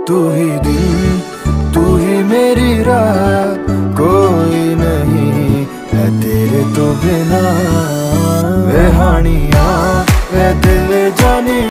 तू ही दिन, तू ही मेरी रात, कोई नहीं है तेरे तो बिना। वे हानिया वे दिल जाने